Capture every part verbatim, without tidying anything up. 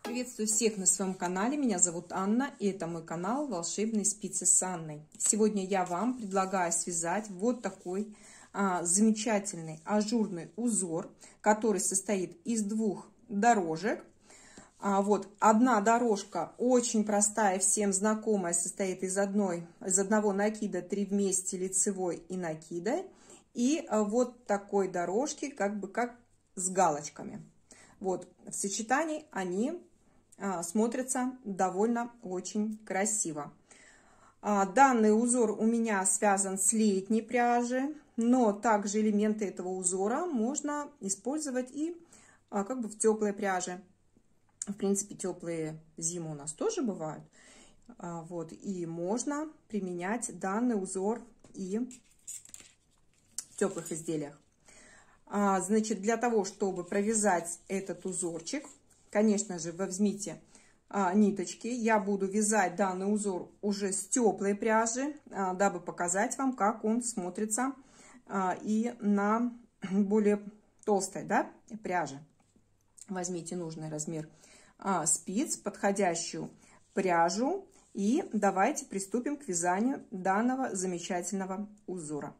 Приветствую всех на своем канале. Меня зовут Анна, и это мой канал «Волшебные спицы с Анной». Сегодня я вам предлагаю связать вот такой а, замечательный ажурный узор, который состоит из двух дорожек. А, вот одна дорожка очень простая, всем знакомая, состоит из одной, из одного накида, три вместе, лицевой и накида, и а, вот такой дорожки, как бы как с галочками. Вот в сочетании они а, смотрятся довольно очень красиво. А, данный узор у меня связан с летней пряжи, но также элементы этого узора можно использовать и а, как бы в теплой пряже. В принципе, теплые зимы у нас тоже бывают. А, вот, и можно применять данный узор и в теплых изделиях. А, значит, для того, чтобы провязать этот узорчик, конечно же, возьмите а, ниточки. Я буду вязать данный узор уже с теплой пряжи, а, дабы показать вам, как он смотрится а, и на более толстой, да, пряже. Возьмите нужный размер а, спиц, подходящую пряжу, и давайте приступим к вязанию данного замечательного узора.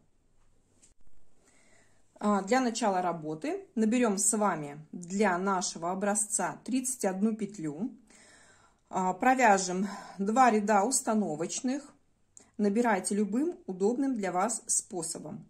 Для начала работы наберем с вами для нашего образца тридцать одну петлю, провяжем два ряда установочных, набирайте любым удобным для вас способом.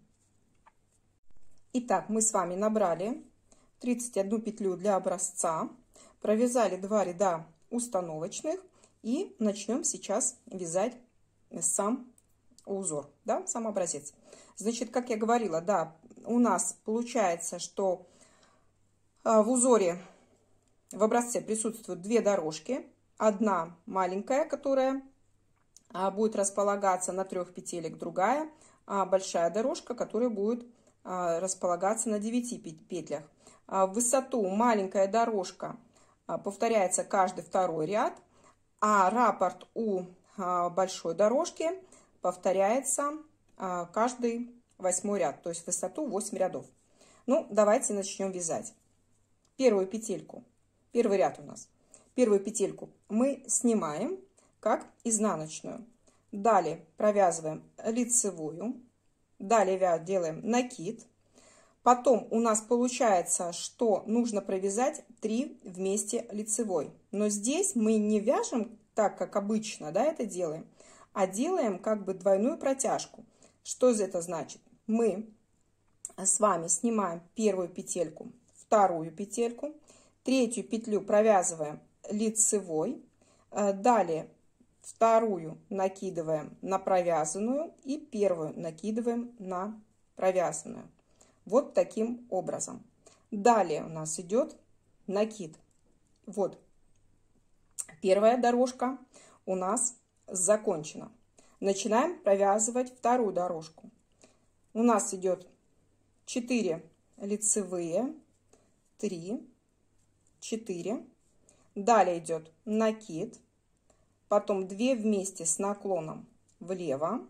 Итак, мы с вами набрали тридцать одну петлю для образца, провязали два ряда установочных и начнем сейчас вязать сам узор, да, сам образец. Значит, как я говорила, да, у нас получается, что в узоре, в образце присутствуют две дорожки. Одна маленькая, которая будет располагаться на трех петелек, другая большая дорожка, которая будет располагаться на девяти петлях. В высоту маленькая дорожка повторяется каждый второй ряд, а раппорт у большой дорожки повторяется каждый восьмой ряд, то есть в высоту восемь рядов. Ну, давайте начнем вязать. Первую петельку, первый ряд у нас. Первую петельку мы снимаем как изнаночную. Далее провязываем лицевую. Далее делаем накид. Потом у нас получается, что нужно провязать три вместе лицевой. Но здесь мы не вяжем так, как обычно, да, это делаем, а делаем как бы двойную протяжку. Что это значит? Мы с вами снимаем первую петельку, вторую петельку, третью петлю провязываем лицевой, далее вторую накидываем на провязанную и первую накидываем на провязанную. Вот таким образом. Далее у нас идет накид. Вот первая дорожка у нас закончена. Начинаем провязывать вторую дорожку. У нас идет четыре лицевые, три, четыре. Далее идет накид, потом две вместе с наклоном влево,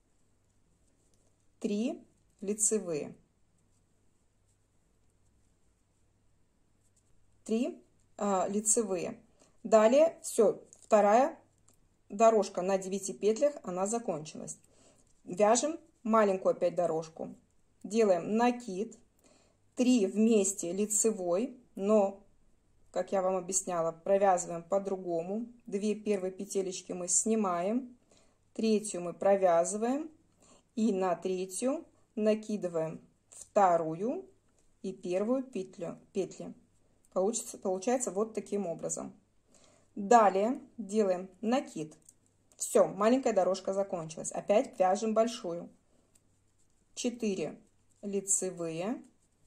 три лицевые, три а, лицевые. Далее все, вторая дорожка на девяти петлях, она закончилась. Вяжем маленькую опять дорожку, делаем накид, три вместе лицевой, но, как я вам объясняла, провязываем по-другому. Две первые петелечки мы снимаем, третью мы провязываем и на третью накидываем вторую и первую петлю, петли. Получится, получается вот таким образом. Далее делаем накид. Все, маленькая дорожка закончилась. Опять вяжем большую. четыре лицевые,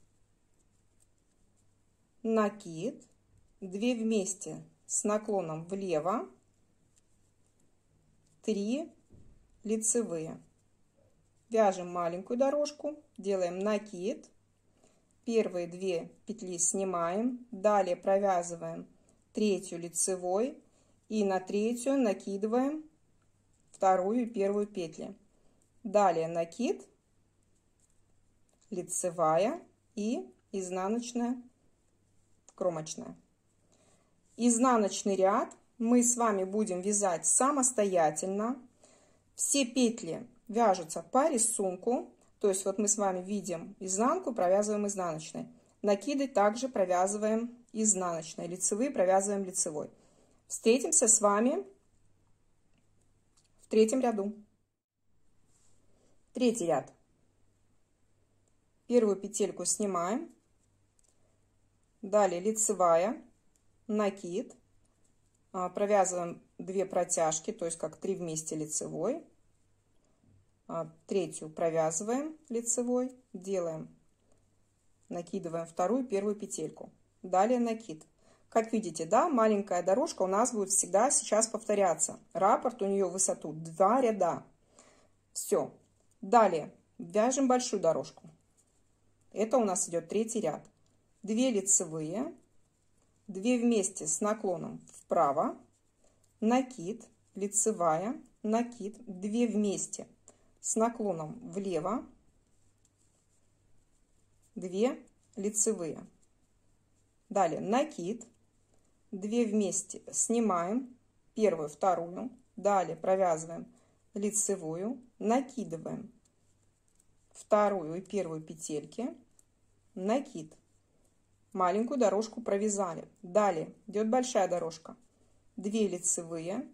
накид, две вместе с наклоном влево, три лицевые. Вяжем маленькую дорожку, делаем накид, первые две петли снимаем, далее провязываем третью лицевой и на третью накидываем вторую и первую петли. Далее накид, лицевая и изнаночная кромочная. изнаночный ряд мы с вами будем вязать самостоятельно. Все петли вяжутся по рисунку. То есть вот мы с вами видим изнанку, провязываем изнаночной. Накиды также провязываем изнаночной. Лицевые провязываем лицевой. Встретимся с вами в третьем ряду. Третий ряд. Первую петельку снимаем. Далее лицевая, накид. Провязываем две протяжки, то есть как три вместе лицевой. Третью провязываем лицевой, делаем, накидываем вторую, первую петельку. Далее накид. Как видите, да, маленькая дорожка у нас будет всегда сейчас повторяться. Раппорт у нее высоту два ряда. Все. Далее вяжем большую дорожку. Это у нас идет третий ряд. две лицевые, две вместе с наклоном вправо, накид, лицевая, накид, две вместе с наклоном влево, две лицевые. Далее накид, две вместе снимаем, первую, вторую, далее провязываем лицевую, накидываем вторую и первую петельки, накид. Маленькую дорожку провязали. Далее идет большая дорожка. две лицевые.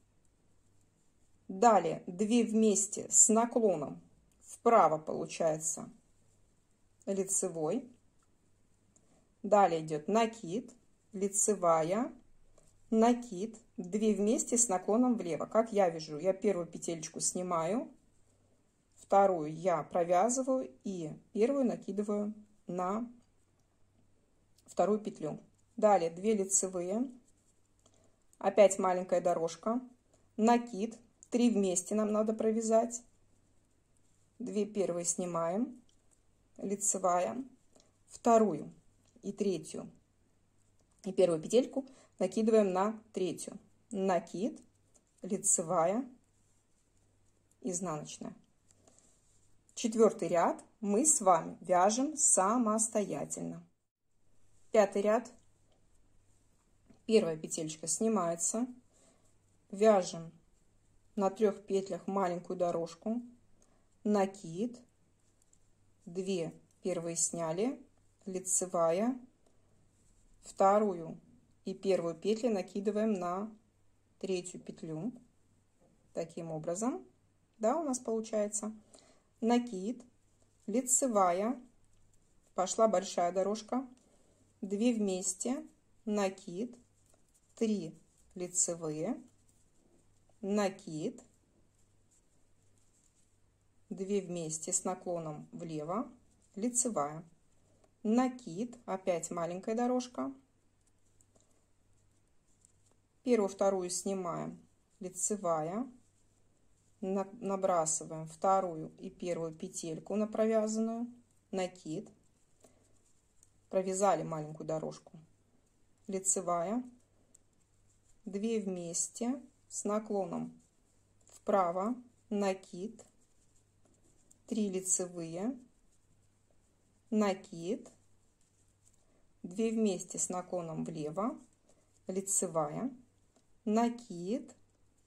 Далее две вместе с наклоном вправо получается лицевой. Далее идет накид, лицевая, накид, две вместе с наклоном влево. Как я вяжу? Я первую петелечку снимаю, вторую я провязываю и первую накидываю на вторую петлю. Далее две лицевые, опять маленькая дорожка, накид, три вместе нам надо провязать, две первые снимаем, лицевая, вторую и третью и первую петельку накидываем на третью, накид, лицевая, изнаночная. Четвертый ряд мы с вами вяжем самостоятельно. Пятый ряд. Первая петелечка снимается, вяжем на трех петлях маленькую дорожку, накид, две первые сняли, лицевая, вторую и первую петли накидываем на третью петлю, таким образом, да, у нас получается накид, лицевая, пошла большая дорожка, две вместе, накид, три лицевые, накид, две вместе с наклоном влево, лицевая, накид, опять маленькая дорожка, первую, вторую снимаем, лицевая, набрасываем вторую и первую петельку на провязанную, накид, провязали маленькую дорожку, лицевая, две вместе с наклоном вправо, накид, три лицевые, накид, две вместе с наклоном влево, лицевая, накид,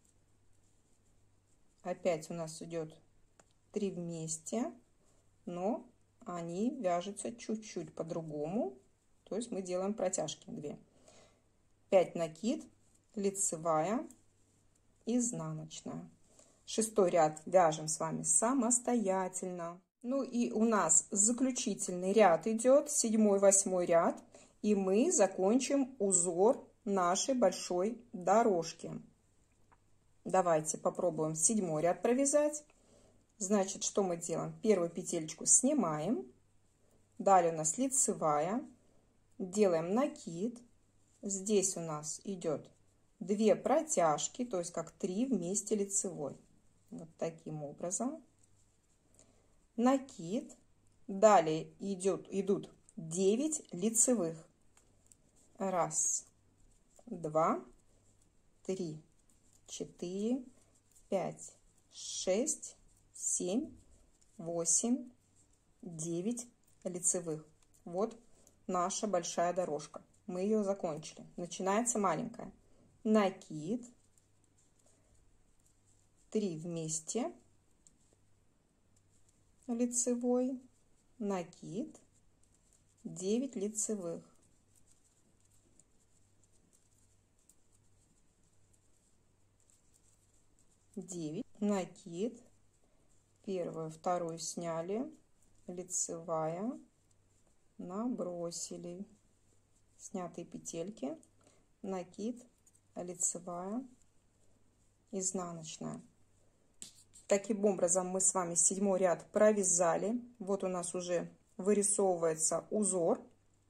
опять у нас идет три вместе, но они вяжутся чуть-чуть по-другому, то есть мы делаем протяжки две, пять накид, лицевая, изнаночная. Шестой ряд вяжем с вами самостоятельно. Ну и у нас заключительный ряд идет, седьмой, восьмой ряд, и мы закончим узор нашей большой дорожки. Давайте попробуем седьмой ряд провязать. Значит, что мы делаем? Первую петелечку снимаем, далее у нас лицевая, делаем накид, здесь у нас идет две протяжки, то есть как три вместе лицевой, вот таким образом, накид, далее идет, идут девять лицевых, раз, два, три, четыре, пять, шесть, семь, восемь, девять лицевых. Вот наша большая дорожка. мы ее закончили. Начинается маленькая. Накид, три вместе, лицевой, накид, девять лицевых. девять, накид, первую, вторую сняли, лицевая, набросили, снятые петельки, накид, лицевая, изнаночная. Таким образом мы с вами седьмой ряд провязали. Вот у нас уже вырисовывается узор.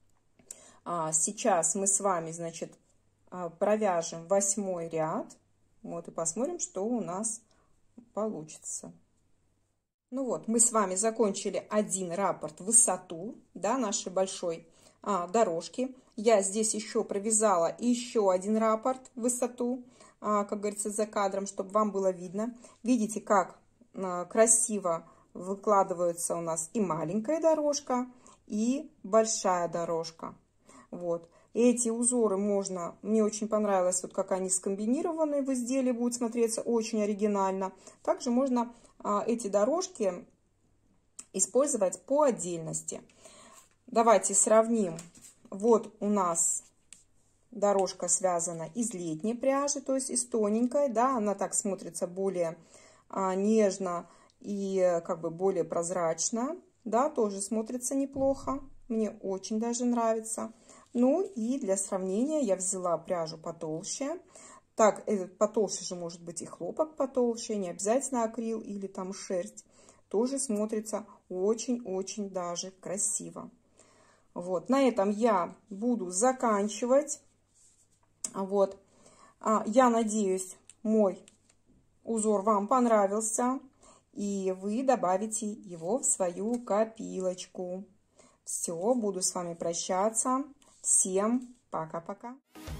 А сейчас мы с вами, значит, провяжем восьмой ряд. Вот и посмотрим, что у нас получится. Ну вот, мы с вами закончили один раппорт в высоту, да, нашей большой а, дорожки. Я здесь еще провязала еще один раппорт в высоту, а, как говорится, за кадром, чтобы вам было видно. Видите, как а, красиво выкладывается у нас и маленькая дорожка, и большая дорожка. Вот. Эти узоры можно, мне очень понравилось, вот как они скомбинированы в изделии, будут смотреться очень оригинально. Также можно а, эти дорожки использовать по отдельности. Давайте сравним. Вот у нас дорожка связана из летней пряжи, то есть из тоненькой, да, она так смотрится более а, нежно и как бы более прозрачно, да, тоже смотрится неплохо, мне очень даже нравится. Ну и для сравнения я взяла пряжу потолще. Так, этот потолще же может быть и хлопок потолще, не обязательно акрил или там шерсть. Тоже смотрится очень-очень даже красиво. Вот, на этом я буду заканчивать. Вот, я надеюсь, мой узор вам понравился, и вы добавите его в свою копилочку. Все, буду с вами прощаться. Всем пока-пока.